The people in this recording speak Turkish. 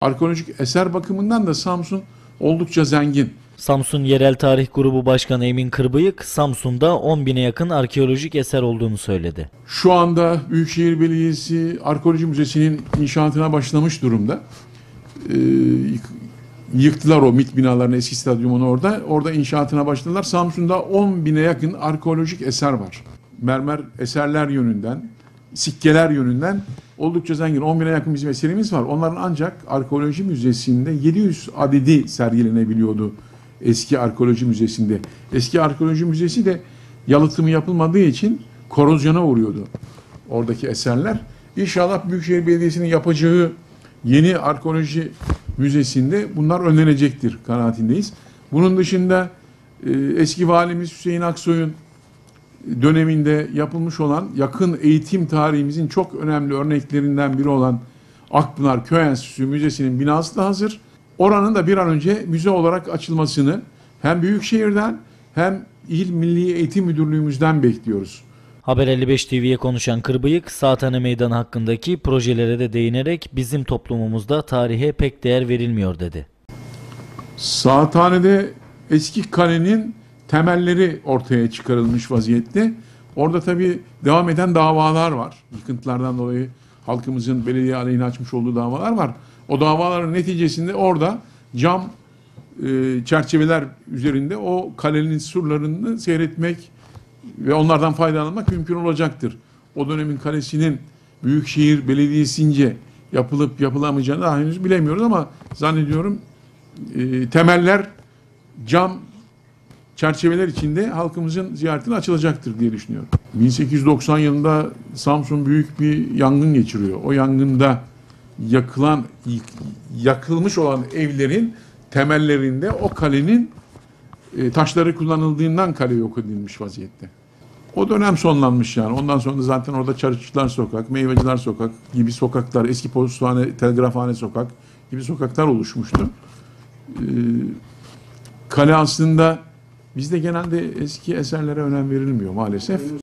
Arkeolojik eser bakımından da Samsun oldukça zengin. Samsun Yerel Tarih Grubu Başkanı Emin Kırbıyık, Samsun'da 10.000'e yakın arkeolojik eser olduğunu söyledi. Şu anda Büyükşehir Belediyesi Arkeoloji Müzesi'nin inşaatına başlamış durumda. Yıktılar o MİT binalarını, eski stadyumunu orada. Orada inşaatına başladılar. Samsun'da 10.000'e yakın arkeolojik eser var. Mermer eserler yönünden, sikkeler yönünden oldukça zengin. 10.000'e yakın bizim eserimiz var. Onların ancak Arkeoloji Müzesi'nde 700 adedi sergilenebiliyordu eski Arkeoloji Müzesi'nde. Eski Arkeoloji Müzesi de yalıtımı yapılmadığı için korozyona uğruyordu oradaki eserler. İnşallah Büyükşehir Belediyesi'nin yapacağı yeni Arkeoloji Müzesi'nde bunlar önlenecektir kanaatindeyiz. Bunun dışında eski valimiz Hüseyin Aksoy'un döneminde yapılmış olan yakın eğitim tarihimizin çok önemli örneklerinden biri olan Akpınar Köy Enstitüsü Müzesi'nin binası da hazır. Oranın da bir an önce müze olarak açılmasını hem Büyükşehir'den hem İl Milli Eğitim Müdürlüğümüzden bekliyoruz. Haber 55 TV'ye konuşan Kırbıyık, Saathane Meydanı hakkındaki projelere de değinerek bizim toplumumuzda tarihe pek değer verilmiyor dedi. Saathane'de eski kalenin temelleri ortaya çıkarılmış vaziyette. Orada tabii devam eden davalar var. Yıkıntılardan dolayı halkımızın belediye aleyhine açmış olduğu davalar var. O davaların neticesinde orada cam çerçeveler üzerinde o kalenin surlarını seyretmek ve onlardan faydalanmak mümkün olacaktır. O dönemin kalesinin Büyükşehir Belediyesi'nce yapılıp yapılamayacağını daha henüz bilemiyoruz ama zannediyorum temeller cam çerçeveler içinde halkımızın ziyaretine açılacaktır diye düşünüyorum. 1890 yılında Samsun büyük bir yangın geçiriyor. O yangında yakılmış olan evlerin temellerinde o kalenin taşları kullanıldığından kale yok edilmiş vaziyette. O dönem sonlanmış yani. Ondan sonra da zaten orada Çarşıcılar Sokak, Meyveciler Sokak gibi sokaklar, eski postane, telgrafhane sokak gibi sokaklar oluşmuştu. Kale aslında bizde genelde eski eserlere önem verilmiyor maalesef.